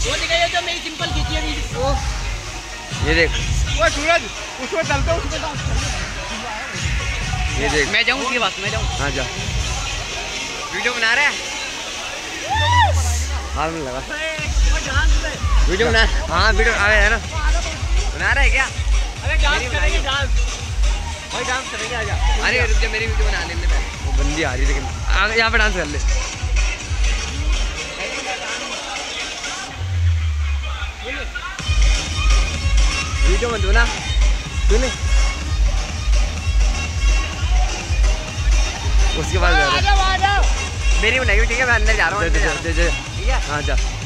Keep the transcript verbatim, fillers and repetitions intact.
वो दिखाइए जो मेरी सिंपल खींची है वीडियो। ये देख वो सूरज उसमें चलते उसमें डांस। ये देख मैं जाऊँ उसके पास, मैं जाऊँ। हाँ जा। वीडियो बना रहा है। हाथ में लगा वीडियो बना। हाँ वीडियो आ गया है ना, बना रहा है क्या? अरे डांस करेंगे डांस। भाई डांस करेंगे आजा। अरे रुक जा, मेरी वीडियो बना लेने पहले। वो बंदी आ रही है लेकिन आगे यहाँ पे डांस कर ले। वीडियो मत बना तूने, उसके बाद मेरी बनाई, ठीक है मैं अंदर जा रहा हूँ। ठीक है ठीक है हाँ जा।